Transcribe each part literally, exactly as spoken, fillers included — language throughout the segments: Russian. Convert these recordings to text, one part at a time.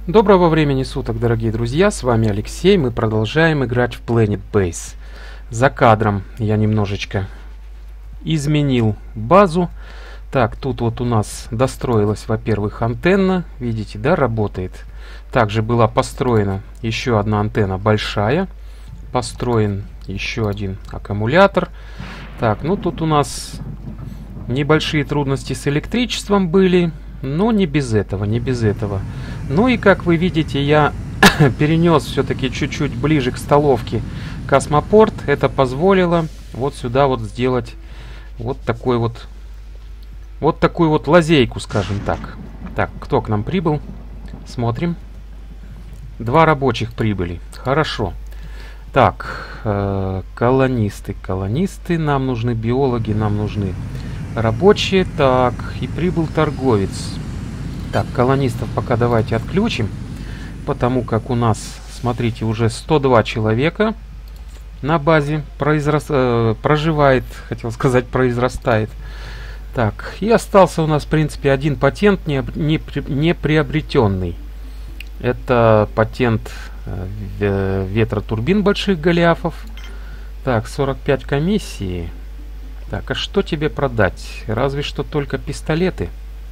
Доброго времени суток, дорогие друзья, с вами Алексей, мы продолжаем играть в Planet Base. За кадром я немножечко изменил базу. Так, тут вот у нас достроилась, во-первых, антенна, видите, да, работает. Также была построена еще одна антенна большая, построен еще один аккумулятор. Так, ну тут у нас небольшие трудности с электричеством были, но не без этого, не без этого. Ну и как вы видите, я перенес все-таки чуть-чуть ближе к столовке космопорт. Это позволило вот сюда вот сделать вот такой вот, вот такую вот лазейку, скажем так. Так, кто к нам прибыл? Смотрим. Два рабочих прибыли. Хорошо. Так, э, колонисты, колонисты. Нам нужны биологи, нам нужны рабочие. Так, и прибыл торговец. Так, колонистов пока давайте отключим, потому как у нас, смотрите, уже сто два человека на базе произрас... э, проживает, хотел сказать, произрастает. Так, и остался у нас, в принципе, один патент не, не, не приобретенный. Это патент э, ветротурбин больших голиафов. Так, сорок пять комиссии. Так, а что тебе продать? Разве что только пистолеты.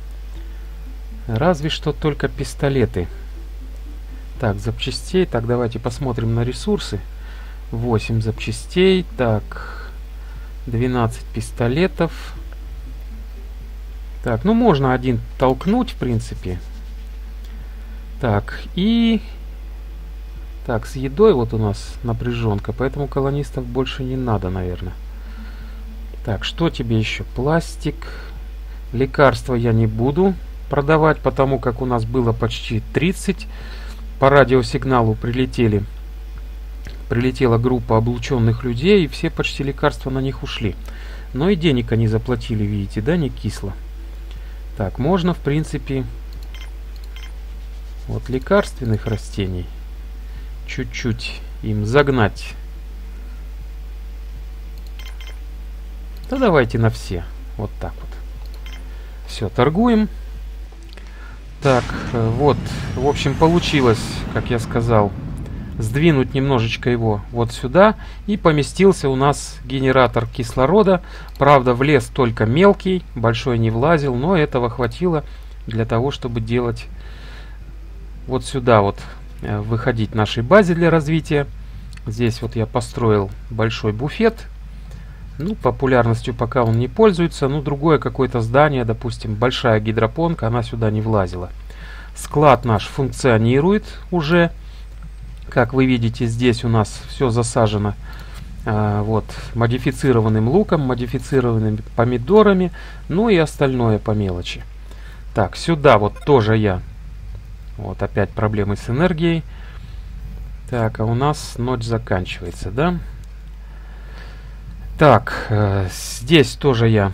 Разве что только пистолеты. Так, запчастей. Так, давайте посмотрим на ресурсы. восемь запчастей. Так, двенадцать пистолетов. Так, ну можно один толкнуть, в принципе. Так, и... Так, с едой вот у нас напряженка, поэтому колонистов больше не надо, наверное. Так, что тебе еще? Пластик. Лекарства я не буду продавать, потому как у нас было почти тридцать. По радиосигналу прилетели, прилетела группа облученных людей, и все почти лекарства на них ушли. Но и денег они заплатили, видите, да, не кисло. Так, можно, в принципе, вот лекарственных растений чуть-чуть им загнать. Да давайте на все. Вот так вот. Все, торгуем. Так, вот, в общем, получилось, как я сказал, сдвинуть немножечко его вот сюда. И поместился у нас генератор кислорода. Правда, влез только мелкий, большой не влазил, но этого хватило для того, чтобы делать вот сюда вот, выходить нашей базе для развития. Здесь вот я построил большой буфет. Ну, популярностью пока он не пользуется. Ну, другое какое-то здание, допустим, большая гидропонка, она сюда не влазила. Склад наш функционирует уже. Как вы видите, здесь у нас все засажено э, вот, модифицированным луком, модифицированными помидорами, ну и остальное по мелочи. Так, сюда вот тоже я. Вот опять проблемы с энергией. Так, а у нас ночь заканчивается, да? Так, э, здесь тоже я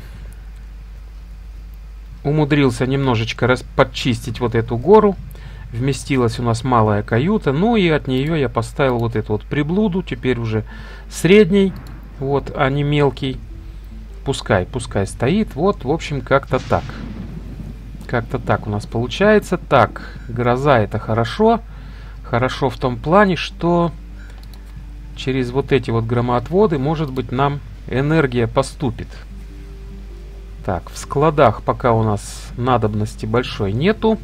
умудрился немножечко подчистить вот эту гору. Вместилась у нас малая каюта. Ну и от нее я поставил вот эту вот приблуду. Теперь уже средний, вот, а не мелкий. Пускай, пускай стоит. Вот, в общем, как-то так. Как-то так у нас получается. Так, гроза — это хорошо. Хорошо в том плане, что через вот эти вот громоотводы, может быть, нам энергия поступит. Так, в складах пока у нас надобности большой нету.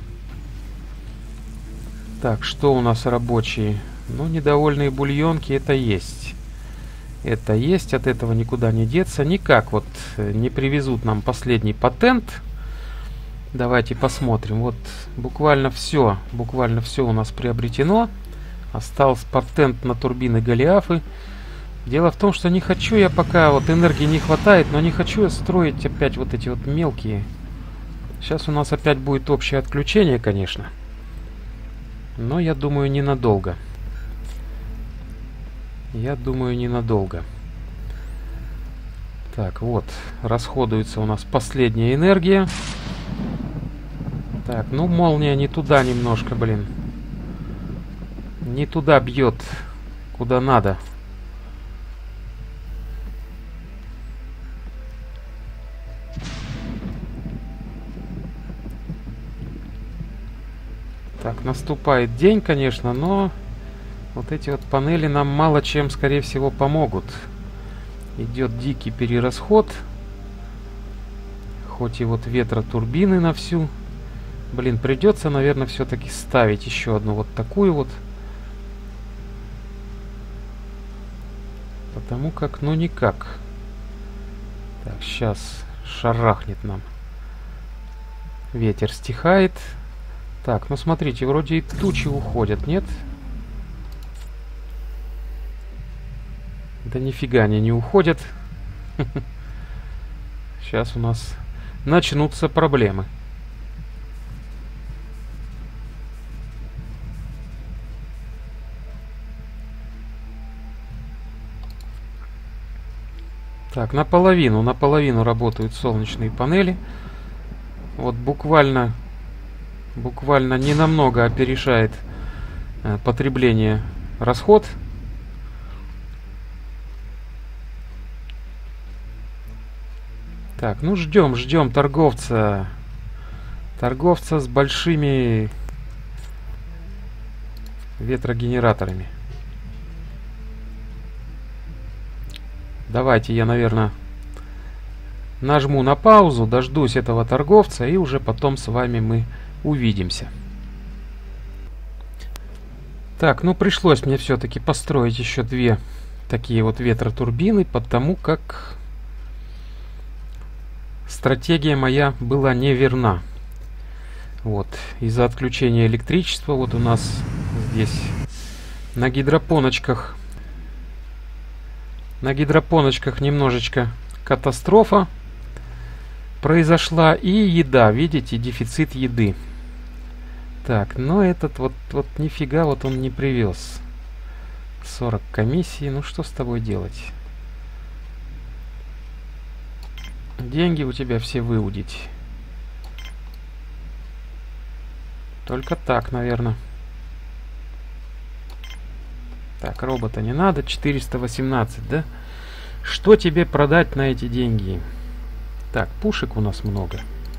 Так, что у нас рабочие? Ну, недовольные бульонки, это есть. Это есть, от этого никуда не деться. Никак вот не привезут нам последний патент. Давайте посмотрим. Вот буквально все, буквально все у нас приобретено. Остался патент на турбины Голиафы. Дело в том, что не хочу я пока, вот энергии не хватает, но не хочу я строить опять вот эти вот мелкие. Сейчас у нас опять будет общее отключение, конечно. Но я думаю, ненадолго. Я думаю, ненадолго. Так, вот, расходуется у нас последняя энергия. Так, ну молния не туда немножко, блин. Не туда бьет, куда надо. Так, наступает день, конечно, но вот эти вот панели нам мало чем, скорее всего, помогут. Идет дикий перерасход. Хоть и вот ветротурбины на всю. Блин, придется, наверное, все-таки ставить еще одну вот такую вот. Потому как, ну никак. Так, сейчас шарахнет нам. Ветер стихает. Так, ну смотрите, вроде и тучи уходят, нет? Да нифига они не уходят. Сейчас у нас начнутся проблемы. Так, наполовину, наполовину работают солнечные панели. Вот буквально, буквально не намного опережает э, потребление расход. Так, ну ждем, ждем торговца. Торговца с большими ветрогенераторами. Давайте я, наверное, нажму на паузу, дождусь этого торговца, и уже потом с вами мы увидимся. Так, ну пришлось мне все-таки построить еще две такие вот ветротурбины, потому как стратегия моя была неверна. Вот, из-за отключения электричества вот у нас здесь на гидропоночках На гидропоночках немножечко катастрофа произошла. И еда, видите, дефицит еды. Так, но этот вот, вот нифига вот он не привез. сорок комиссий, ну что с тобой делать? Деньги у тебя все выудить. Только так, наверное. Так, робота не надо. четыреста восемнадцать, да? Что тебе продать на эти деньги? Так, пушек у нас много.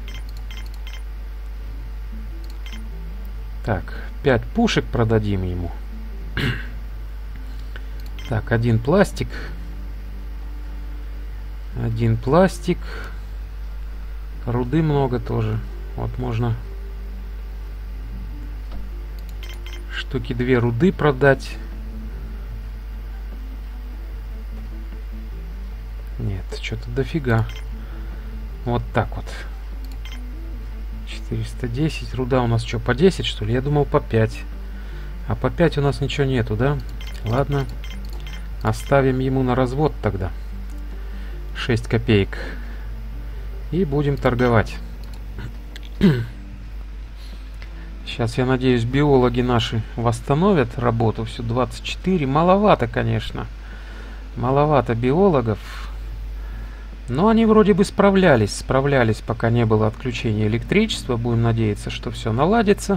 Так, пять пушек продадим ему. Так, один пластик. Один пластик. Руды много тоже. Вот можно штуки две руды продать. Нет, что-то дофига. Вот так вот. четыреста десять. Руда у нас что, по десять, что ли? Я думал по пять. А по пять у нас ничего нету, да? Ладно. Оставим ему на развод тогда. шесть копеек. И будем торговать. Сейчас, я надеюсь, биологи наши восстановят работу. Всю двадцать четыре. Маловато, конечно. Маловато биологов. Но они вроде бы справлялись. Справлялись, пока не было отключения электричества. Будем надеяться, что все наладится.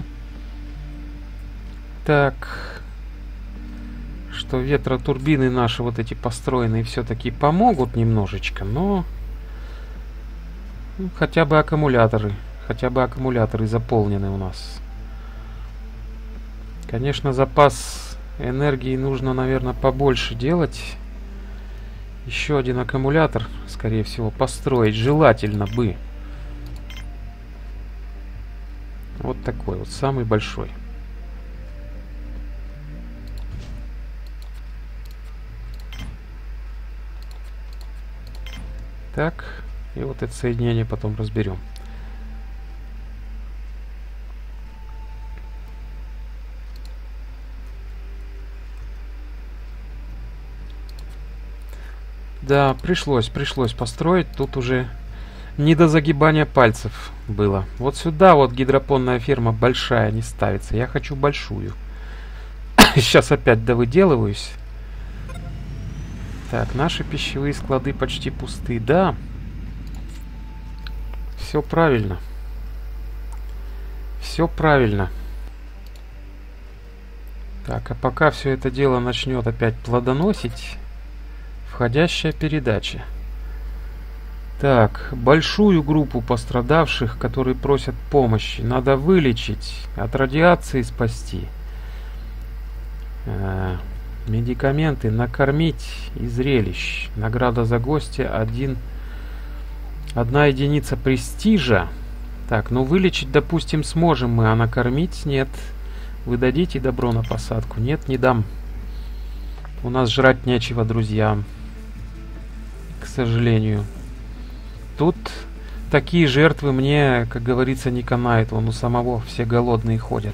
Так. Что ветротурбины наши вот эти построенные все-таки помогут немножечко. Но ну, хотя бы аккумуляторы. Хотя бы аккумуляторы заполнены у нас. Конечно, запас энергии нужно, наверное, побольше делать. Еще один аккумулятор, скорее всего, построить желательно бы. Вот такой вот, самый большой. Так, и вот это соединение потом разберем. Да, пришлось, пришлось построить. Тут уже не до загибания пальцев было. Вот сюда вот гидропонная ферма большая не ставится. Я хочу большую. Сейчас опять довыделываюсь. Так, наши пищевые склады почти пусты. Да. Все правильно. Все правильно. Так, а пока все это дело начнет опять плодоносить... Входящая передача. Так, большую группу пострадавших, которые просят помощи, надо вылечить, от радиации спасти. Э, медикаменты накормить и зрелищ. Награда за гостя один, одна единица престижа. Так, ну вылечить, допустим, сможем мы, а накормить нет. Вы дадите добро на посадку? Нет, не дам. У нас жрать нечего, друзья. К сожалению. Тут такие жертвы мне, как говорится, не канает. Вон у самого все голодные ходят.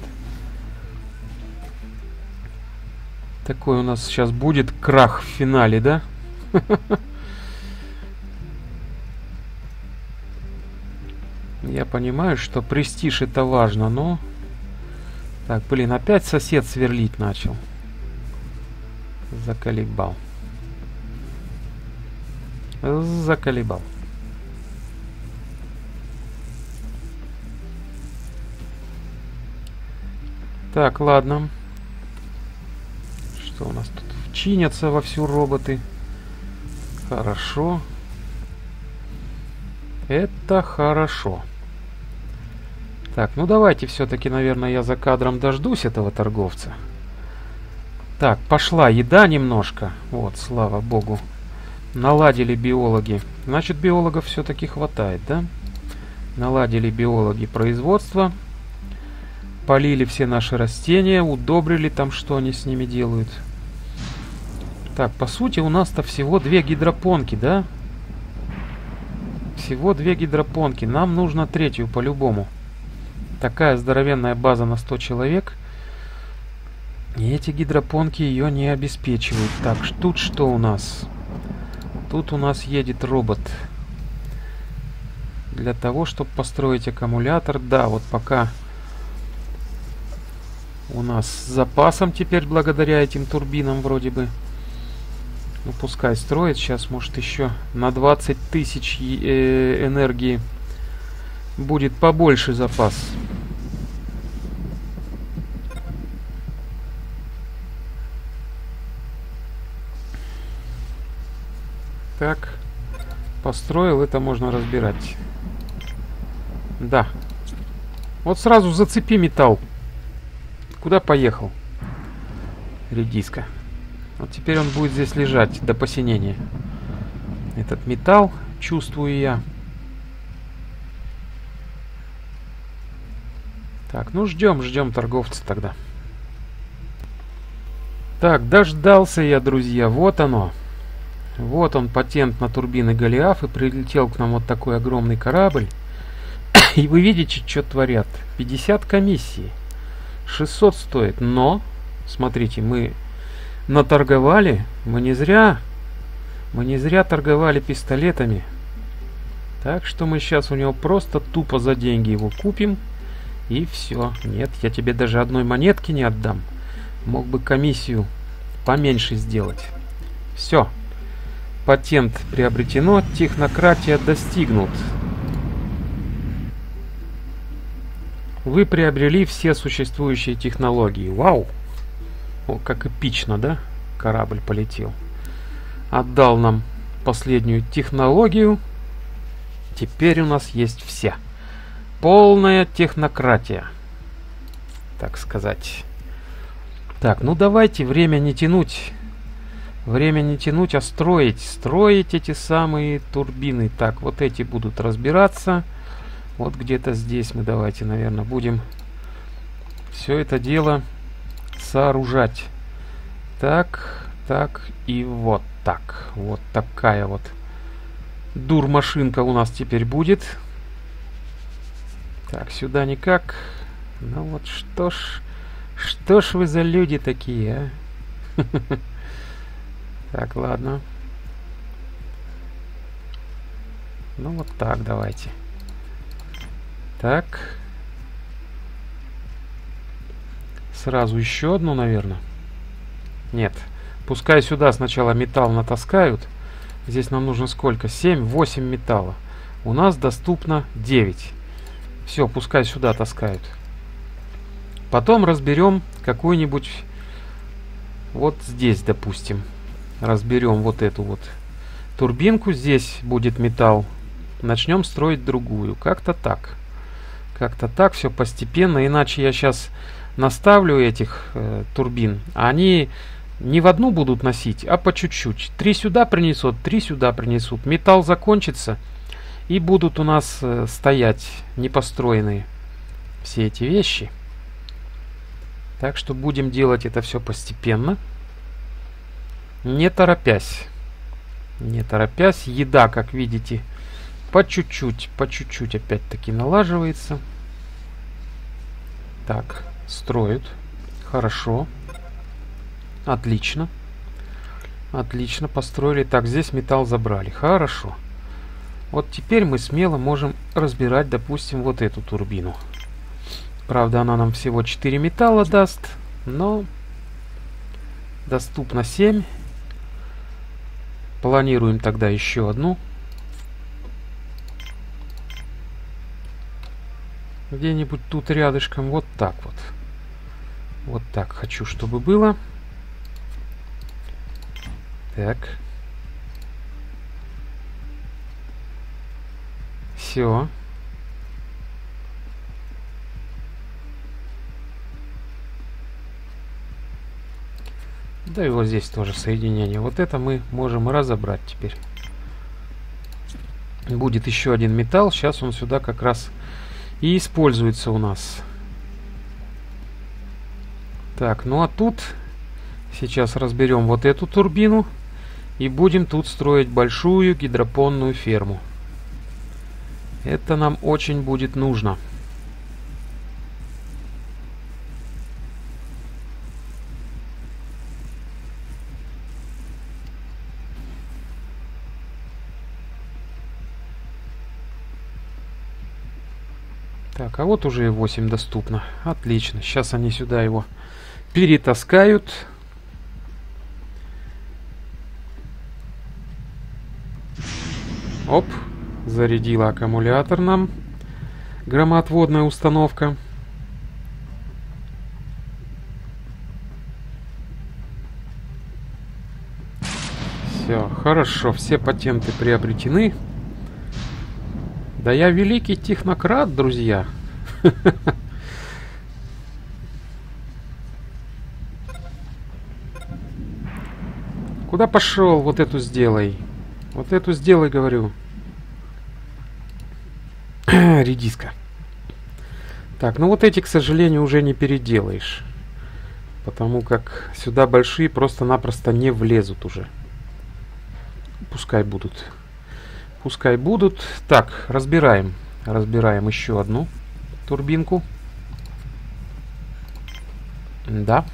Такой у нас сейчас будет крах в финале, да? Я понимаю, что престиж это важно, но... Так, блин, опять сосед сверлить начал. Заколебал. Заколебал. Так, ладно. Что у нас тут? Чинятся вовсю роботы. Хорошо. Это хорошо. Так, ну давайте все-таки, наверное, я за кадром дождусь этого торговца. Так, пошла еда немножко. Вот, слава богу. Наладили биологи. Значит, биологов все-таки хватает, да? Наладили биологи производство. Полили все наши растения. Удобрили там, что они с ними делают. Так, по сути, у нас-то всего две гидропонки, да? Всего две гидропонки. Нам нужно третью по-любому. Такая здоровенная база на сто человек. И эти гидропонки ее не обеспечивают. Так, тут что у нас? Тут у нас едет робот. Для того, чтобы построить аккумулятор. Да, вот пока у нас с запасом теперь благодаря этим турбинам вроде бы. Ну, пускай строит. Сейчас, может, еще на двадцать тысяч э, энергии будет побольше запас. Так, построил, это можно разбирать. Да. Вот сразу зацепи металл. Куда поехал? Редиска. Вот теперь он будет здесь лежать до посинения. Этот металл, чувствую я. Так, ну ждем, ждем торговца тогда. Так, дождался я, друзья. Вот оно. Вот он, патент на турбины Голиаф, и прилетел к нам вот такой огромный корабль. И вы видите, что творят. пятьдесят комиссий. шестьсот стоит. Но, смотрите, мы наторговали. Мы не зря. Мы не зря торговали пистолетами. Так что мы сейчас у него просто тупо за деньги его купим. И все. Нет, я тебе даже одной монетки не отдам. Мог бы комиссию поменьше сделать. Все. Патент приобретено, технократия достигнут. Вы приобрели все существующие технологии. Вау! О, как эпично, да? Корабль полетел. Отдал нам последнюю технологию. Теперь у нас есть все. Полная технократия. Так сказать. Так, ну давайте время не тянуть. Время не тянуть, а строить. Строить эти самые турбины. Так, вот эти будут разбираться. Вот где-то здесь мы давайте, наверное, будем все это дело сооружать. Так, так и вот так. Вот такая вот дур-машинка у нас теперь будет. Так, сюда никак. Ну вот что ж, что ж вы за люди такие, а? Так, ладно. Ну вот так, давайте. Так. Сразу еще одну, наверное. Нет. Пускай сюда сначала металл натаскают. Здесь нам нужно сколько? семь, восемь металла. У нас доступно девять. Все, пускай сюда таскают. Потом разберем какую-нибудь... Вот здесь, допустим. Разберем вот эту вот турбинку. Здесь будет металл начнем строить другую. Как-то так. Как-то так, все постепенно. Иначе я сейчас наставлю этих э, турбин. Они не в одну будут носить, а по чуть-чуть. Три сюда принесут, три сюда принесут. Металл закончится, и будут у нас э, стоять непостроенные все эти вещи. Так что будем делать это все постепенно. Не торопясь. Не торопясь. Еда, как видите, по чуть-чуть, по чуть-чуть опять-таки налаживается. Так, строят. Хорошо. Отлично. Отлично, построили. Так, здесь металл забрали. Хорошо. Вот теперь мы смело можем разбирать, допустим, вот эту турбину. Правда, она нам всего четыре металла даст, но доступно семь. Планируем тогда еще одну. Где-нибудь тут рядышком. Вот так вот. Вот так хочу, чтобы было. Так. Все. Да и вот здесь тоже соединение. Вот это мы можем разобрать теперь. Будет еще один металл. Сейчас он сюда как раз и используется у нас. Так, ну а тут сейчас разберем вот эту турбину. И будем тут строить большую гидропонную ферму. Это нам очень будет нужно. Так, а вот уже и восемь доступно. Отлично. Сейчас они сюда его перетаскают. Оп. Зарядила аккумулятор нам. Громоотводная установка. Все, хорошо. Все патенты приобретены. Да я великий технократ, друзья. Куда пошел? Вот эту сделай. Вот эту сделай, говорю. Редиска. Так, ну вот эти, к сожалению, уже не переделаешь. Потому как сюда большие просто-напросто не влезут уже. Пускай будут. Пускай будут. Так, разбираем. Разбираем еще одну турбинку. Да.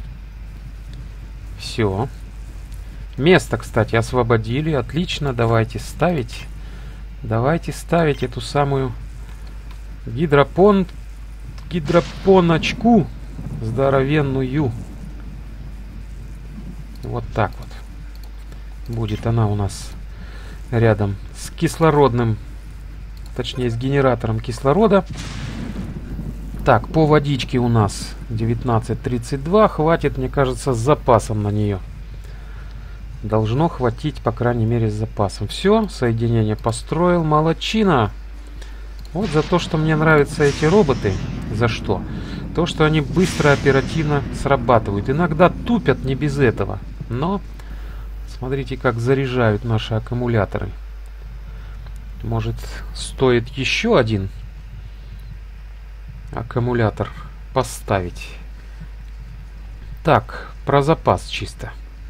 Все. Место, кстати, освободили. Отлично. Давайте ставить. Давайте ставить эту самую гидропон... гидропоночку здоровенную. Вот так вот. Будет она у нас рядом с кислородным, точнее с генератором кислорода. Так, по водичке у нас девятнадцать тридцать два. Хватит, мне кажется, с запасом на нее. Должно хватить, по крайней мере, с запасом. Все, соединение построил. Молодчина. Вот за то, что мне нравятся эти роботы. За что? То, что они быстро, оперативно срабатывают. Иногда тупят не без этого. Но смотрите, как заряжают наши аккумуляторы. Может, стоит еще один аккумулятор поставить. Так, про запас чисто.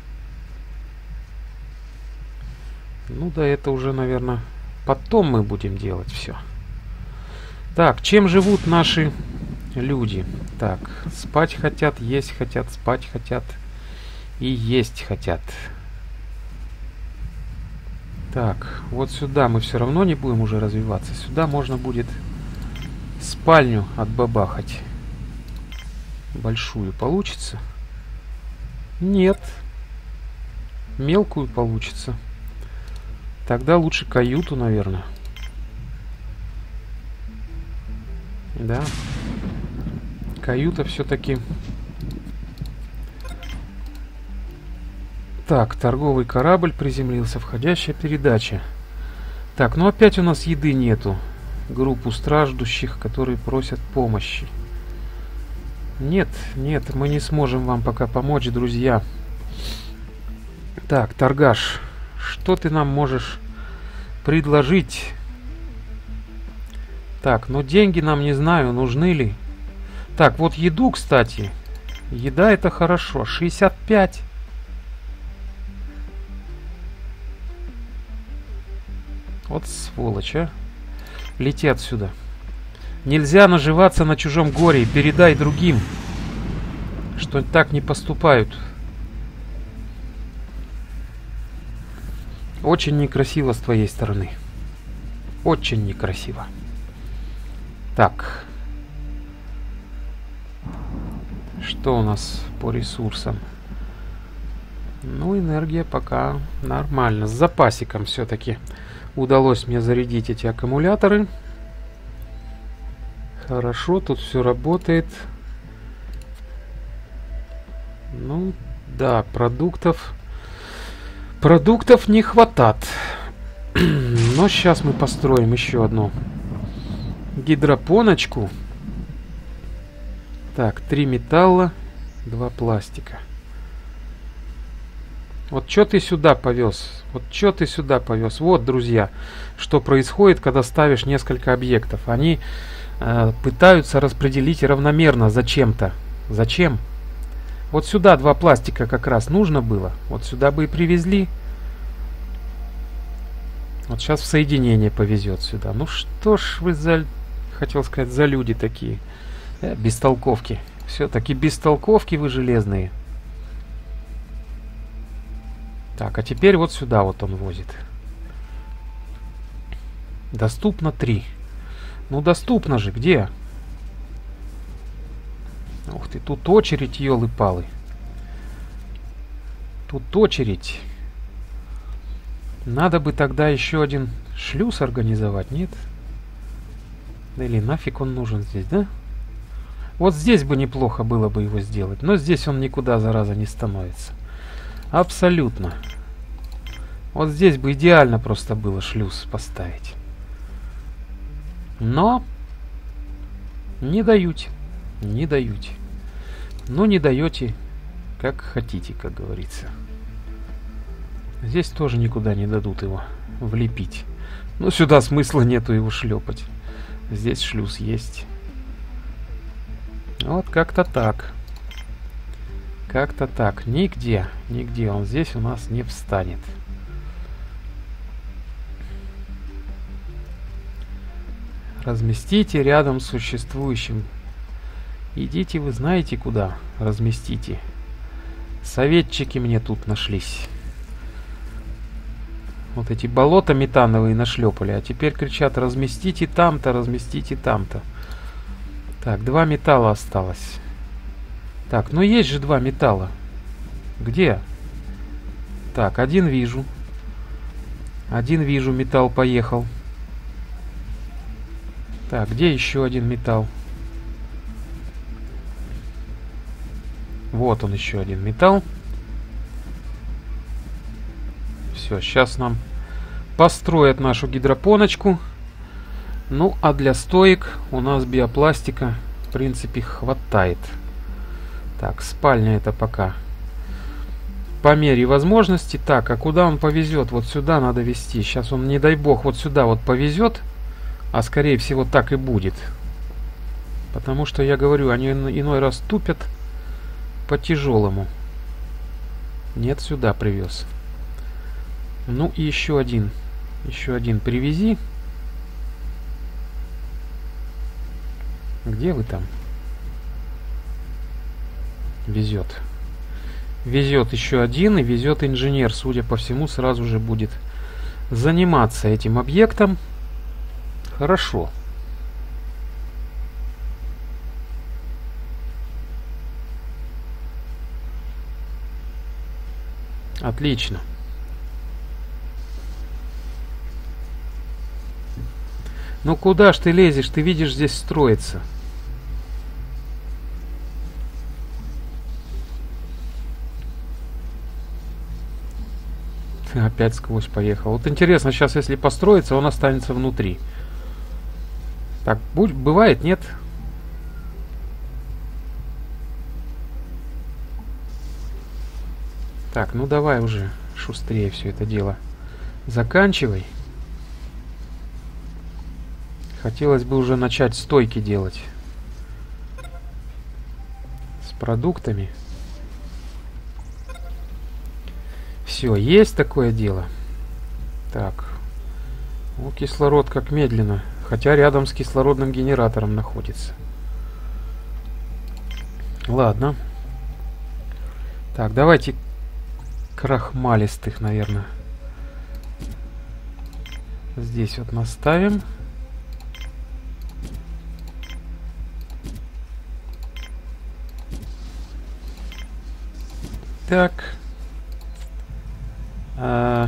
Ну да, это уже, наверное, потом мы будем делать все. Так, чем живут наши люди? Так, спать хотят, есть хотят, спать хотят и есть хотят. Так, вот сюда мы все равно не будем уже развиваться. Сюда можно будет спальню отбабахать. Большую получится? Нет. Мелкую получится. Тогда лучше каюту, наверное. Да. Каюта все-таки. Так, торговый корабль приземлился. Входящая передача. Так, ну опять у нас еды нету. Группу страждущих, которые просят помощи. Нет, нет, мы не сможем вам пока помочь, друзья. Так, торгаш, что ты нам можешь предложить? Так, ну деньги нам, не знаю, нужны ли. Так, вот еду, кстати. Еда это хорошо. шестьдесят пять. Вот сволочь, а. Лети отсюда. Нельзя наживаться на чужом горе. Передай другим, что так не поступают. Очень некрасиво с твоей стороны. Очень некрасиво. Так. Что у нас по ресурсам? Ну, энергия пока нормально. С запасиком все-таки удалось мне зарядить эти аккумуляторы. Хорошо, тут все работает. Ну, да, продуктов... Продуктов не хватает. Но сейчас мы построим еще одну гидропоночку. Так, три металла, два пластика. Вот что ты сюда повез? Вот что ты сюда повез? Вот, друзья, что происходит, когда ставишь несколько объектов. Они э, пытаются распределить равномерно зачем-то. Зачем? Вот сюда два пластика как раз нужно было. Вот сюда бы и привезли. Вот сейчас в соединение повезет сюда. Ну что ж вы за... Хотел сказать, за люди такие. Э, бестолковки. Все-таки бестолковки вы железные. Так, а теперь вот сюда вот он возит. Доступно три. Ну доступно же, где? Ух ты, тут очередь, елы-палы. Тут очередь. Надо бы тогда еще один шлюз организовать, нет? Или нафиг он нужен здесь, да? Вот здесь бы неплохо было бы его сделать. Но здесь он никуда, зараза, не становится. Абсолютно. Вот здесь бы идеально просто было шлюз поставить. Но не даете. Не даете. Ну, не даете, как хотите, как говорится. Здесь тоже никуда не дадут его влепить. Ну, сюда смысла нету его шлепать. Здесь шлюз есть. Вот как-то так. Как-то так. Нигде, нигде он здесь у нас не встанет. Разместите рядом с существующим. Идите, вы знаете куда. Разместите. Советчики мне тут нашлись. Вот эти болота метановые нашлепали. А теперь кричат: разместите там-то, разместите там-то. Так, два металла осталось. Так, ну есть же два металла. Где? Так, один вижу. Один вижу, металл поехал. Так, где еще один металл? Вот он, еще один металл. Все, сейчас нам построят нашу гидропоночку. Ну, а для стоек у нас биопластика, в принципе, хватает. Так, спальня это пока по мере возможности. Так, а куда он повезет? Вот сюда надо везти. Сейчас он, не дай бог, вот сюда вот повезет. А скорее всего так и будет. Потому что, я говорю, они иной раз тупят по-тяжелому. Нет, сюда привез. Ну и еще один. Еще один привези. Где вы там? Везет. Везет еще один, и везет инженер, судя по всему, сразу же будет заниматься этим объектом. Хорошо. Отлично. Ну куда ж ты лезешь? Ты видишь, здесь строится. Опять сквозь поехал. Вот интересно, сейчас если построится, он останется внутри. Так, будь, бывает, нет? Так, ну давай уже шустрее все это дело. Заканчивай. Хотелось бы уже начать стойки делать. С продуктами. Все, есть такое дело. Так. Ну, кислород как медленно. Хотя рядом с кислородным генератором находится. Ладно. Так, давайте крахмалистых, наверное. Здесь вот наставим. Так. А...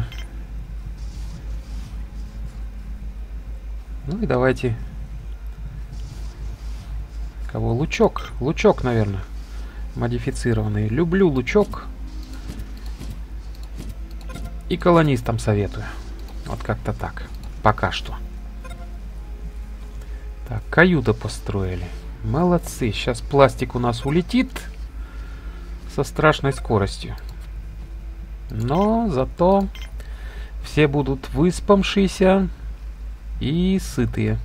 Ну и давайте. Кого? Лучок. Лучок, наверное. Модифицированный. Люблю лучок. И колонистам советую. Вот как-то так. Пока что. Так, каюта построили. Молодцы. Сейчас пластик у нас улетит. Со страшной скоростью. Но зато все будут выспавшиеся и сытые.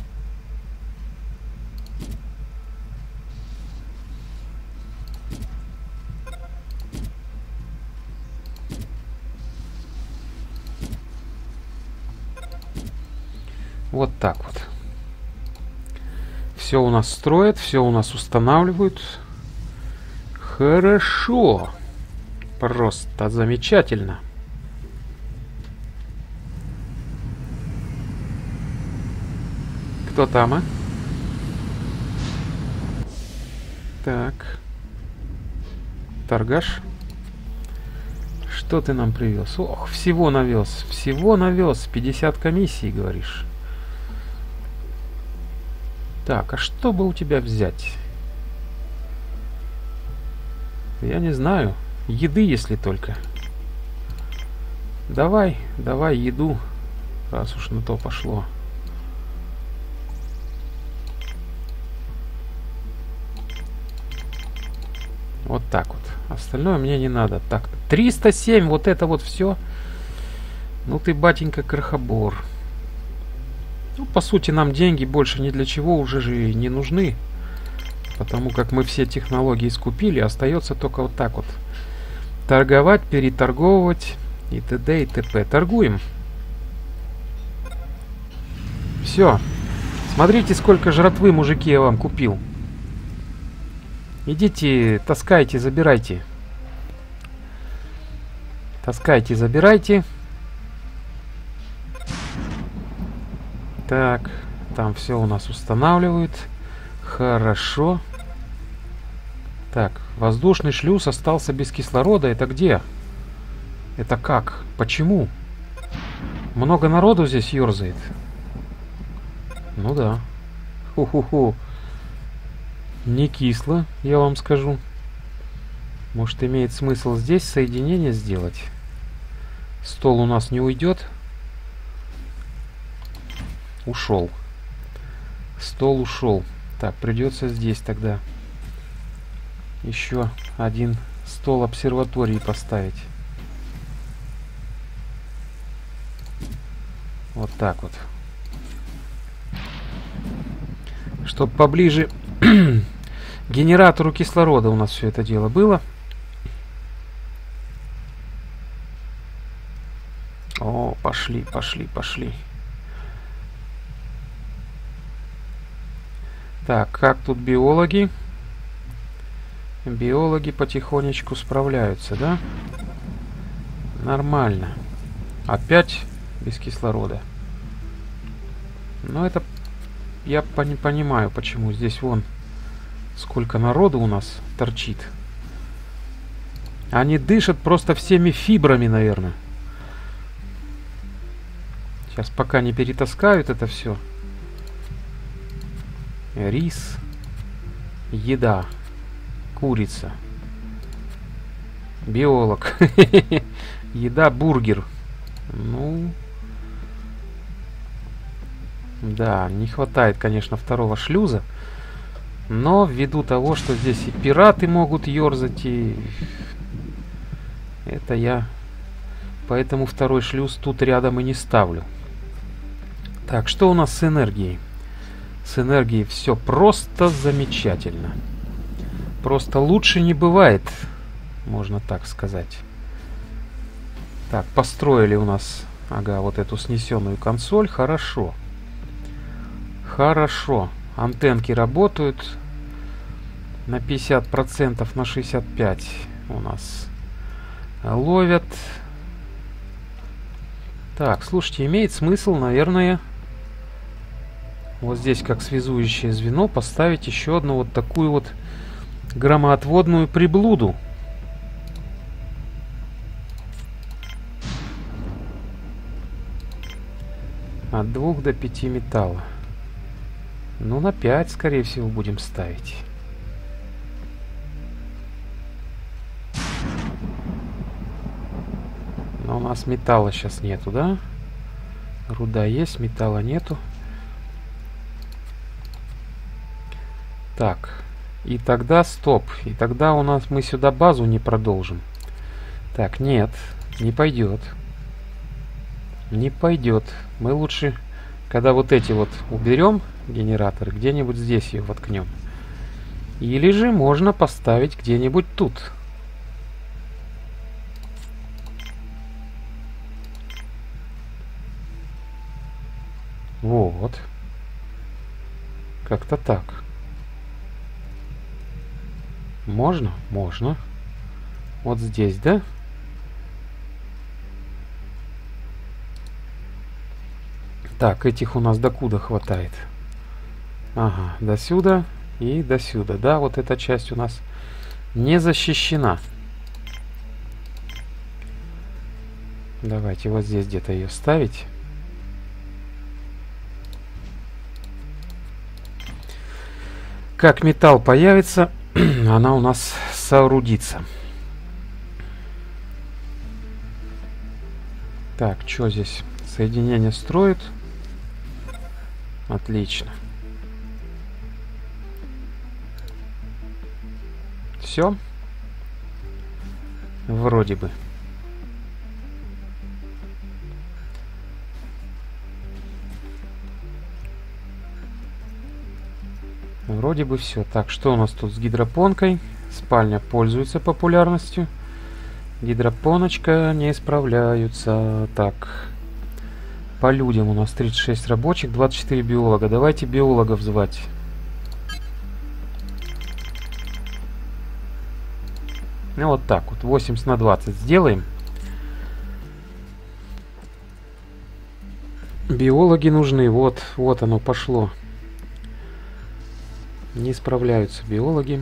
Вот так вот. Все у нас строят, все у нас устанавливают. Хорошо. Просто замечательно. Кто там, а? Так. Торгаш. Что ты нам привез? Ох, всего навез. Всего навез. пятьдесят комиссий, говоришь. Так, а что бы у тебя взять? Я не знаю. Еды, если только. Давай, давай еду, раз уж на то пошло. Вот так вот. Остальное мне не надо. Так, триста семь, вот это вот все. Ну ты, батенька, крохобор. Ну, по сути, нам деньги больше ни для чего уже же не нужны. Потому как мы все технологии скупили. Остается только вот так вот. Торговать, переторговывать и т.д. и т.п. Торгуем. Все. Смотрите, сколько жратвы, мужики, я вам купил. Идите, таскайте, забирайте. Таскайте, забирайте. Так, там все у нас устанавливают. Хорошо. Так, воздушный шлюз остался без кислорода. Это где? Это как? Почему? Много народу здесь ерзает. Ну да. Ху-ху-ху. Не кисло, я вам скажу. Может, имеет смысл здесь соединение сделать? Стол у нас не уйдет. Ушел. Стол ушел. Так, придется здесь тогда еще один стол обсерватории поставить. Вот так вот. Чтоб поближе к генератору кислорода у нас все это дело было. О, пошли, пошли, пошли. Так, как тут биологи? Биологи потихонечку справляются, да? Нормально. Опять без кислорода. Но это я не понимаю, почему. Здесь вон сколько народу у нас торчит. Они дышат просто всеми фибрами, наверное. Сейчас пока не перетаскают это все. Рис. Еда. Курица. Биолог. Еда, бургер. Ну... Да, не хватает, конечно, второго шлюза. Но ввиду того, что здесь и пираты могут ерзать, и... Это я... Поэтому второй шлюз тут рядом и не ставлю. Так, что у нас с энергией? С энергией все просто замечательно. Просто лучше не бывает, можно так сказать. Так, построили у нас, ага, вот эту снесенную консоль. Хорошо. Хорошо. Антенки работают на пятьдесят процентов, на шестьдесят пять процентов у нас ловят. Так, слушайте, имеет смысл, наверное, вот здесь как связующее звено поставить еще одну вот такую вот громоотводную приблуду. От двух до пяти металла. Ну, на пять, скорее всего, будем ставить. Но у нас металла сейчас нету, да? Руда есть, металла нету. Так. И тогда стоп. И тогда у нас мы сюда базу не продолжим. Так, нет. Не пойдет. Не пойдет. Мы лучше, когда вот эти вот уберем генераторы, где-нибудь здесь ее воткнем. Или же можно поставить где-нибудь тут. Вот. Как-то так. Можно? Можно. Вот здесь, да? Так, этих у нас докуда хватает? Ага, до сюда и до сюда. Да, вот эта часть у нас не защищена. Давайте вот здесь где-то ее ставить. Как металл появится, она у нас соорудится. Так, что здесь? Соединение строит. Отлично. Все. Вроде бы. Вроде бы все. Так, что у нас тут с гидропонкой? Спальня пользуется популярностью. Гидропоночка не справляются. Так. По людям у нас тридцать шесть рабочих, двадцать четыре биолога. Давайте биологов звать. Ну вот так вот. восемьдесят на двадцать сделаем. Биологи нужны. Вот, вот оно пошло. Не справляются биологи.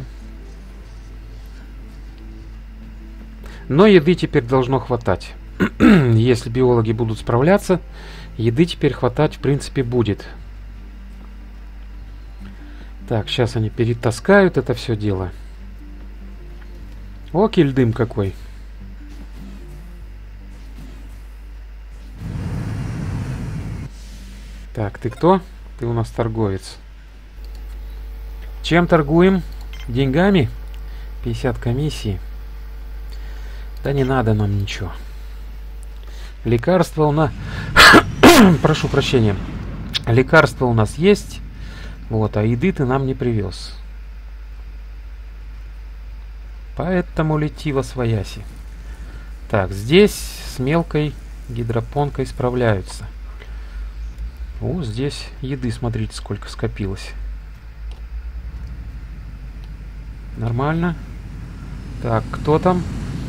Но еды теперь должно хватать. Если биологи будут справляться, еды теперь хватать в принципе будет. Так, сейчас они перетаскают это все дело. О, кильдым какой. Так, ты кто? Ты у нас торговец. Чем торгуем? Деньгами? пятьдесят комиссий. Да не надо нам ничего. Лекарства у нас... Прошу прощения. Лекарства у нас есть. Вот, а еды ты нам не привез. Поэтому лети восвояси. Так, здесь с мелкой гидропонкой справляются. О, здесь еды, смотрите, сколько скопилось. Нормально. Так, кто там?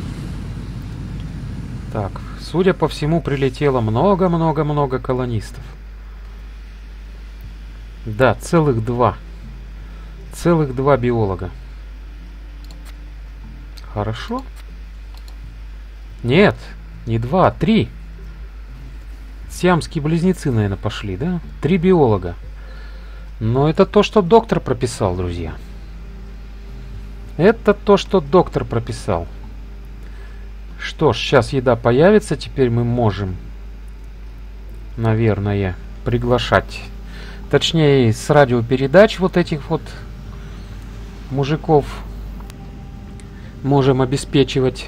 Так, судя по всему, прилетело много-много-много колонистов. Да, целых два. Целых два биолога. Хорошо. Нет, не два, а три. Сиамские близнецы, наверное, пошли, да? Три биолога. Но это то, что доктор прописал, друзья. Это то, что доктор прописал. Что ж, сейчас еда появится, теперь мы можем наверное, приглашать. Точнее, с радиопередач вот этих вот мужиков можем обеспечивать.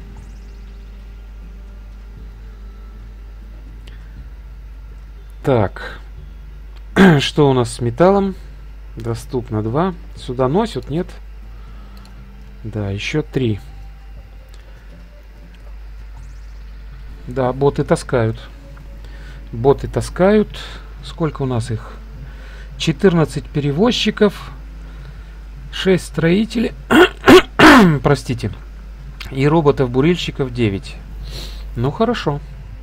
Так, что у нас с металлом? Доступно два. Сюда носят, нет? Да, еще три. Да, боты таскают. Боты таскают. Сколько у нас их? четырнадцать перевозчиков. шесть строителей. Простите. И роботов-бурильщиков девять. Ну, хорошо.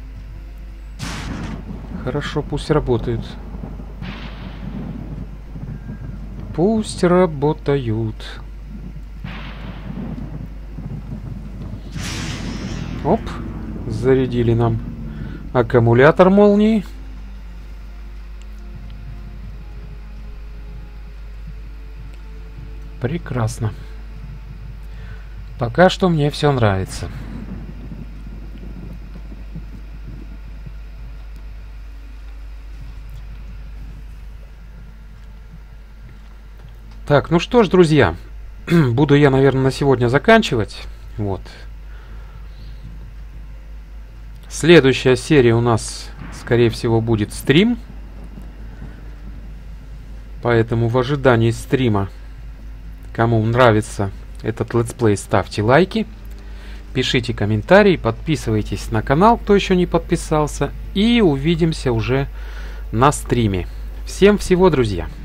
Хорошо, пусть работают. Пусть работают. Оп. Зарядили нам аккумулятор молнии. Прекрасно. Пока что мне все нравится. Так, ну что ж, друзья, буду я, наверное, на сегодня заканчивать. Вот. Следующая серия у нас, скорее всего, будет стрим. Поэтому в ожидании стрима, кому нравится этот летсплей, ставьте лайки, пишите комментарии, подписывайтесь на канал, кто еще не подписался. И увидимся уже на стриме. Всем всего, друзья!